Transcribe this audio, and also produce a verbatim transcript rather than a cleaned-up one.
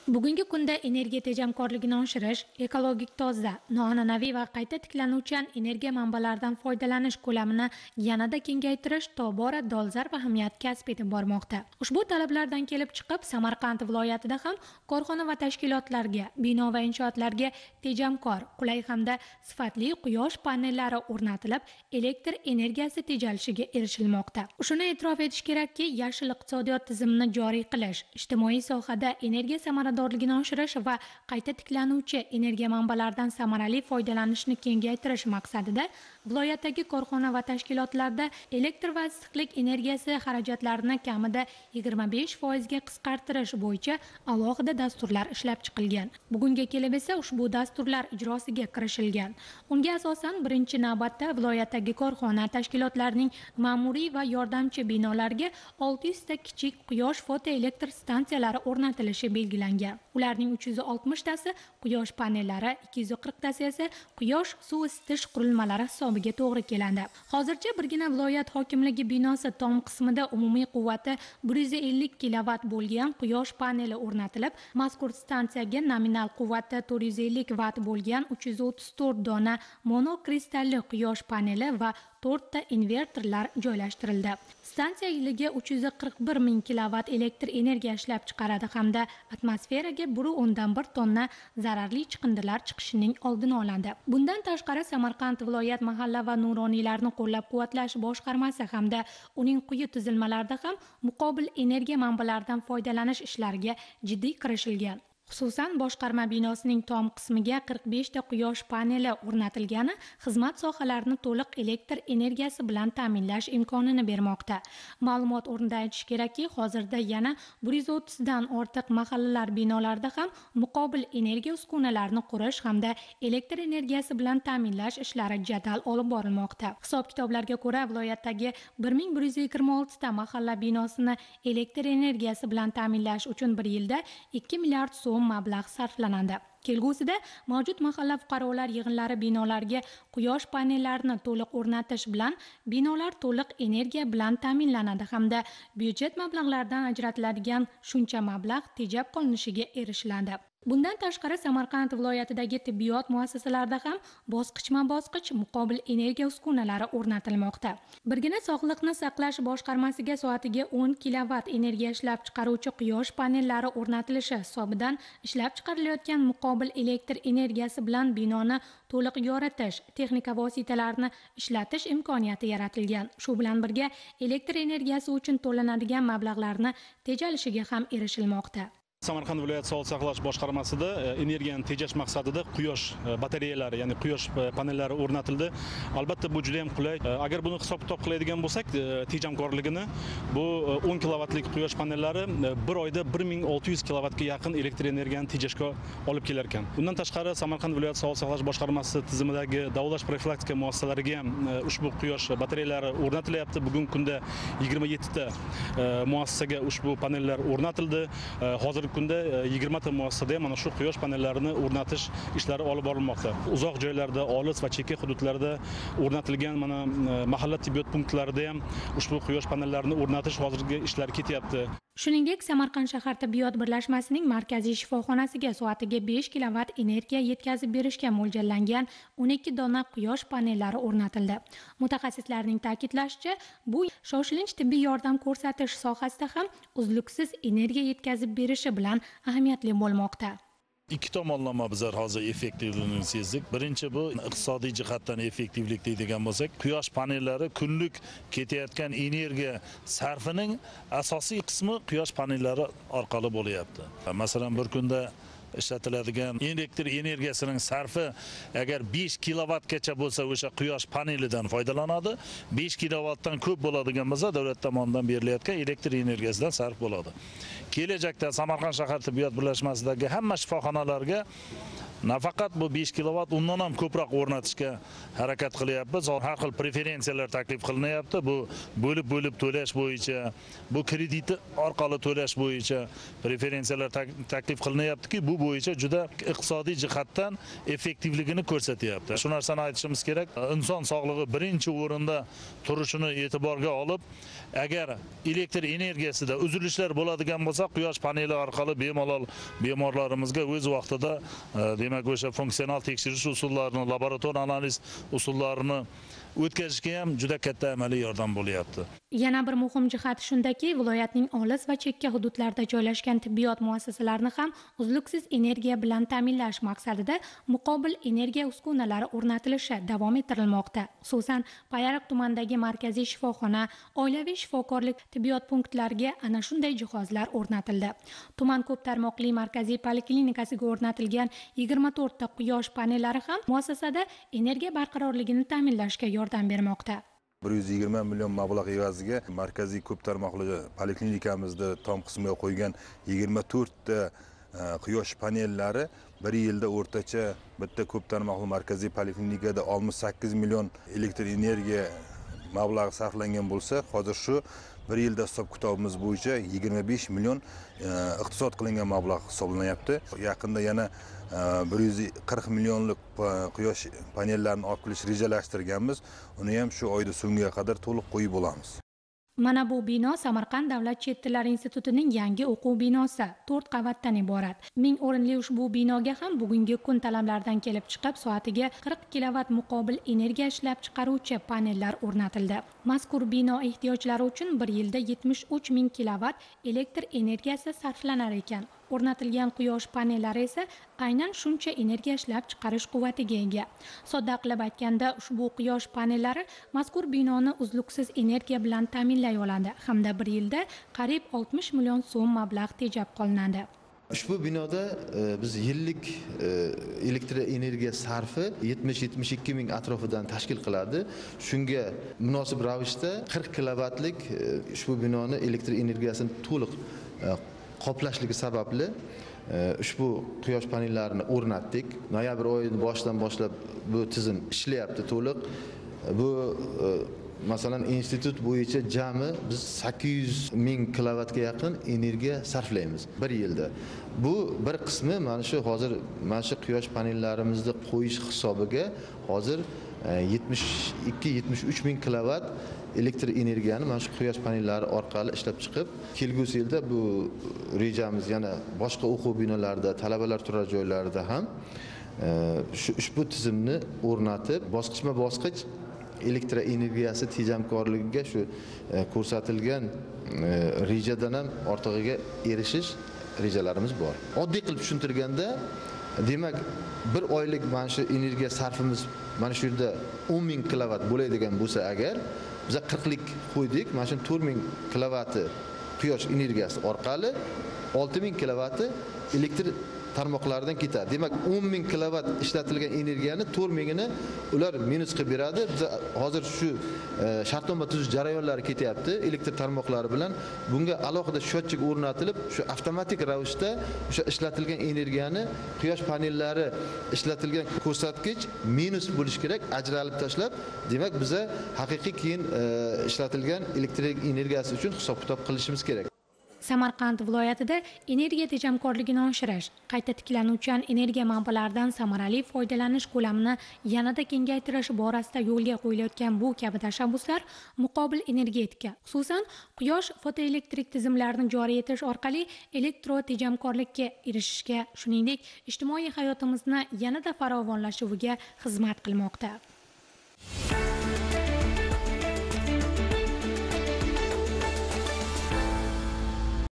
Bugungi kunda energiya tejamkorligini oshirish, ekologik toza, noan'anaviy va qayta tiklanuvchan energiya manbalaridan foydalanish ko'lamini yanada kengaytirish tobora dolzarb ahamiyat kasb etib bormoqda. Ushbu talablardan kelib chiqib, Samarqand viloyatida ham korxona va tashkilotlarga, bino va inshootlarga tejamkor, qulay hamda sifatli quyosh panellari o'rnatilib, elektr energiyasi tejalishiga erishilmoqda. Shuni e'tirof etish kerakki, yashil iqtisodiyot tizimini joriy qilish, ijtimoiy sohada energiya samaradorligini oshirish va qayta tiklanuvchi energiya manbalaridan samarali foydalanishni kengaytirish maqsadida viloyatdagi korxona va tashkilotlarda elektr va issiqlik energiyasi xarajatlarini kamida yigirma besh foizga qisqartirish bo'yicha alohida dasturlar ishlab chiqilgan. Bugunga kelib esa ushbu dasturlar ijrosiga kirishilgan. Unga asosan birinchi navbatda viloyatdagi korxona tashkilotlarining ma'muriy va yordamchi binolarga olti yuz ta kichik quyosh fotoelektr stansiyalari o'rnatilishi belgilangan. Ularning uch yuz oltmish tasi quyosh panellari, ikki yuz qirq tasi esa quyosh suv isitish qurilmalari hisobiga to'g'ri keladi. Hozircha birgina viloyat hokimligi binosi tom qismida umumiy quvvati bir yuz ellik kilovat bo'lgan quyosh paneli o'rnatilib, mazkur stansiyaga nominal quvvati to'rt yuz ellik vatt bo'lgan uch yuz o'ttiz to'rt dona monokristalli quyosh paneli va to'rtta invertorlar joylashtirildi. Stansiya yiliga uch yuz qirq bir ming kilovat elektr energiya ishlab chiqaradi hamda atmosferaga bir nuqta o'ndan bir tonna zararli chiqindilar chiqishining oldini oladi. Bundan tashqari Samarqand viloyat mahalla va nuroniylarni qo'llab-quvvatlash boshqarmasi hamda uning quyi tuzilmalarida ham muqobil energiya manbalaridan foydalanish ishlariga jiddiy kirishilgan. Xususan, boshqarma binosining tom qismiga qirq besh ta quyosh paneli o'rnatilgani xizmat sohalarini to'liq elektr energiyasi bilan ta'minlash imkonini bermoqda. Ma'lumot o'rnida aytish kerakki, hozirda yana bir yuz o'ttiz dan ortiq mahallalar binolarida ham muqobil energiya uskunalarini qurish hamda elektr energiyasi bilan ta'minlash ishlari jadal olib borilmoqda. Hisob-kitoblarga ko'ra, viloyatdagi bir ming bir yuz yigirma olti ta mahalla binosini elektr energiyasi bilan ta'minlash uchun bir yilda ikki milliard so'm mablag' sarflanadi. Kelgusida mavjud mahalla fuqarolar yig'inlari binolarga quyosh panellarini to'liq o'rnatish bilan binolar to'liq energiya bilan ta'minlanadi hamda byudjet mablag'laridan ajratiladigan shuncha mablag' tejab qolinishiga erishiladi. Bundan tashqari Samarqand viloyatidagi tibbiyot muassasalarida ham bosqichma-bosqich muqobil energiya uskunalari o'rnatilmoqda. Birgina sog'liqni saqlash boshqarmasiga soatiga o'n kilovat energiya ishlab chiqaruvchi quyosh panellari o'rnatilishi hisobidan ishlab chiqarilayotgan muqobil elektr energiyasi bilan binoni to'liq yoritish, texnika vositalarini ishlatish imkoniyati yaratilgan. Shu bilan birga elektr energiyasi uchun to'lanadigan mablag'larni tejalishiga ham erishilmoqda. Samarqand viloyat sog'liqni saqlash boshqarmasida energiyani tejash maqsadida quyosh batareyalari, ya'ni quyosh panellari o'rnatildi. Albatta bu juda ham qulay. Agar buni hisob-kitob qiladigan bo'lsak, tejamkorligini bu o'n kilovatlik quyosh panellari bir oyda bir ming olti yuz kilovatga yaqin elektr energiyani tejashga olib kelar ekan. Bundan tashqari Samarqand viloyat sog'liqni saqlash boshqarmasi tizimidagi davolash profilaktika muassasalariga ham ushbu quyosh batareyalari o'rnatilyapti. Bugungi kunda yigirma yetti ta muassasaga ushbu panellar o'rnatildi. Hozir kunda yigirma ta muassasada mana shu quyosh panellarini o'rnatish ishlari olib borilmoqda. Uzoq joylarda, olis va chekka hududlarda o'rnatilgan mana mahalla tibbiyot punktlarida ham ushbu quyosh panellarini o'rnatish hozirgi ishlari ketyapti. Shuningdek, Samarqand shahar tibbiyot birlashmasining markaziy shifoxonasiga soatiga besh kilovat energiya yetkazib berishga mo'ljallangan o'n ikki dona quyosh panellari o'rnatildi. Mutaxassislarning ta'kidlashicha, bu shoshilinch tibbiy yordam ko'rsatish sohasida ham uzluksiz energiya yetkazib berishi bilan ahamiyatli bo'lmoqda. Ikki tomonlama bizlar hozir effektivligini sezdik. Birinchi bu iqtisodiy jihatdan effektivlik deydigan bo'lsak, quyosh panellari kunlik ketayotgan energiya sarfining asosiy qismi quyosh panellari orqali bo'lyapti. Masalan, bir kunda ishlatiladigan elektr energiyasining sarfi agar besh kilovatgacha bo'lsa, o'sha quyosh panelidan foydalanadi. besh kilovatdan ko'p bo'ladigan bo'lsa, davlat tomonidan berilayotgan elektr energiyasidan sarf bo'ladi. Kelajakda Samarqand shahar tibbiyot birlashmasidagi hamma shifoxonalarga nafaqat bu besh kilovat, undan ham ko'proq o'rnatishga harakat qilyapmiz. Har xil preferensiyalar taklif qilinyapti. Bu bo'lib bo'lib to'lash bo'yicha, bu kredit orqali to'lash bo'yicha preferensiyalar taklif qilinyaptiki, bu bo'yicha juda iqtisodiy jihatdan effektivligini ko'rsatyapti. Shu narsani aytishimiz kerak. Inson sog'lig'i birinchi o'rinda turishini e'tiborga olib, agar elektr energiyasida uzilishlar bo'ladigan bo'lsa, quyosh paneli orqali bemalol bemorlarimizga o'z vaqtida demak o'sha funksional tekshirish usullarini, laborator analiz usullarini o'tkazishga ham juda katta amaliy yordam bo'lyapti. Yana bir muhim jihat shundaki, viloyatning olis va chekka hududlarda joylashgan tibbiyot muassasalarini ham uzluksiz energiya bilan ta'minlash maqsadida muqobil energiya uskunalari o'rnatilishi davom ettirilmoqda. Xususan, Payariq tumanidagi markaziy shifoxona, oilaviy shifokorlik tibbiyot punktlariga ana shunday jihozlar o'rnatildi. Tuman ko'p tarmoqli markaziy poliklinikasiga o'rnatilgan yigirma to'rtta quyosh panellari ham muassasada energiya barqarorligini ta'minlashga yordam bermoqda. bir yuz yigirma million mablag' evaziga markaziy ko'p tarmoqli poliklinikamizda tom qismiga qo'ygan yigirma to'rtta quyosh panellari bir yilda o'rtacha bitta ko'p tarmoqli markaziy poliklinikada oltmish sakkiz million elektr energiya mablag'i sarflangan bo'lsa, hozir shu bir yilda hisob kitobimiz bo'yicha yigirma besh million iqtisod qilingan mablag' hisoblanyapti. Yaqinda yana bir yuz qirq millionlik quyosh panellarini olib kelish rejalashtirganmiz. Uni ham shu oyda so'ngiga qadar to'liq qo'yib olamiz. Mana bu bino Samarqand davlat chet tillar institutining yangi o'quv binosi, to'rt qavatdan iborat. ming o'rinli ushbu binoga ham bugungi kun talablaridan kelib chiqib, soatiga qirq kilovat muqobil energiya ishlab chiqaruvchi panellar o'rnatildi. Mazkur bino ehtiyojlari uchun bir yilda yetmish uch ming kilovat elektr energiyasi sarflanar ekan. O'rnatilgan quyosh panellari esa aynan shuncha energiya ishlab chiqarish quvvatiga ega. Sodda qilib aytganda, ushbu quyosh panellari mazkur binoni uzluksiz energiya bilan ta'minlay oladi hamda bir yilda qariyb oltmish million so'm mablag' tejab qolinadi. Ushbu binoda biz yillik elektr energiya sarfi yetmish yetmish ikki ming atrofidan tashkil qiladi. Shunga munosib ravishda qirq kilovatlik ushbu binoni elektr energiyasini to'liq qoplashligi sababli ushbu quyosh panellarini o'rnatdik. Noyabr oyining boshidan boshlab bu tizim ishlayapti to'liq. Bu masalan institut bo'yicha jami biz sakkiz yuz ming kilovatga yaqin energiya sarflaymiz bir yilda. Bu bir qismi mana shu hozir mana shu quyosh panellarimizni qo'yish hisobiga hozir yetmish ikki yetmish uch ming kilovat elektr energiyani mana shu quyosh panellari orqali ishlab chiqib, kelgusi yilda bu rejamiz yana boshqa o'quv binolarida, talabalar turar joylarida ham shu ushbu tizimni o'rnatib, bosqichma-bosqich elektr energiyasi tejamkorligiga shu ko'rsatilgan rejadan ham ortig'iga erishish rejalarimiz bor. Oddiy qilib tushuntirganda, demak, bir oylik mana shu energiya sarfimiz mana shu yerda o'n ming kilovat bo'ladigan bo'lsa agar, biz qirqlik qo'ydik, mana shu to'rt ming kilovati quyosh energiyasi orqali olti ming kilovati elektr tarmoqlaridan ketadi. Demak, o'n ming kilovat ishlatilgan energiyani to'rt mingini ular minus qilib beradi. Biz hozir shu shartnoma tuzish jarayonlari ketyapti elektr tarmoqlari bilan. Bunga alohida счетчик o'rnatilib, shu avtomatik ravishda o'sha ishlatilgan energiyani quyosh panellari ishlatilgan ko'rsatkich minus bo'lish kerak, ajralib tashlab, demak biza haqiqiy keyin ishlatilgan elektr energiyasi uchun hisob-kitob qilishimiz kerak. Samarqand viloyatida energiya tejamkorligini oshirish, qayta tiklanuvchan energiya manbalaridan samarali foydalanish ko'lamini yanada kengaytirish borasida yo'lga qo'yilayotgan bu kabi tashabbuslar muqobil energetika, xususan quyosh fotoelektrik tizimlarini joriy etish orqali elektro tejamkorlikka erishishga, shuningdek, ijtimoiy hayotimizni yanada farovonlashuviga xizmat qilmoqda.